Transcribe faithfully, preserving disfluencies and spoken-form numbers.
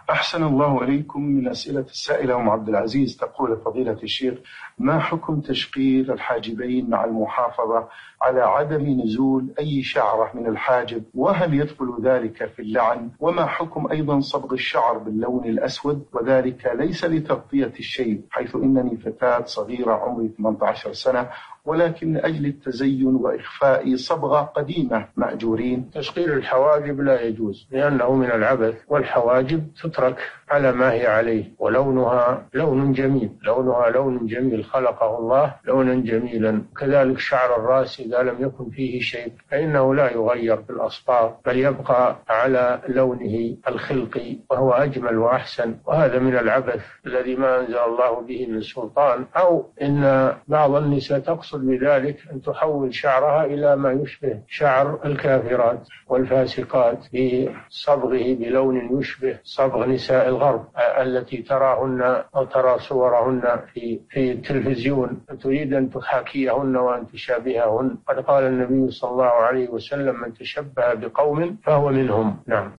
أحسن الله إليكم. من أسئلة السائلة أم عبد العزيز تقول: فضيلة الشيخ، ما حكم تشقير الحاجبين مع المحافظة على عدم نزول أي شعرة من الحاجب، وهل يدخل ذلك في اللعن؟ وما حكم أيضا صبغ الشعر باللون الأسود، وذلك ليس لتغطية الشيب، حيث إنني فتاة صغيرة عمري ثمانية عشر سنة، ولكن من أجل التزين وإخفاء صبغة قديمة مأجورين. تشقير الحواجب لا يجوز لأنه من العبث، والحواجب تترك على ما هي عليه، ولونها لون جميل، لونها لون جميل خلقه الله لونا جميلا. كذلك شعر الرأس إذا لم يكن فيه شيء فإنه لا يغير بالأصباغ، بل يبقى على لونه الخلقي وهو أجمل وأحسن. وهذا من العبث الذي ما أنزل الله به من سلطان. أو إن بعض النساء تقصد بذلك أن تحول شعرها إلى ما يشبه شعر الكافرات والفاسقات بصبغه بلون يشبه صبغ نساء الغرب التي تراهن أو ترى صورهن في في التلفزيون، تريد أن تحاكيهن وأن تشابههن. قد قال النبي صلى الله عليه وسلم: من تشبه بقوم فهو منهم. نعم.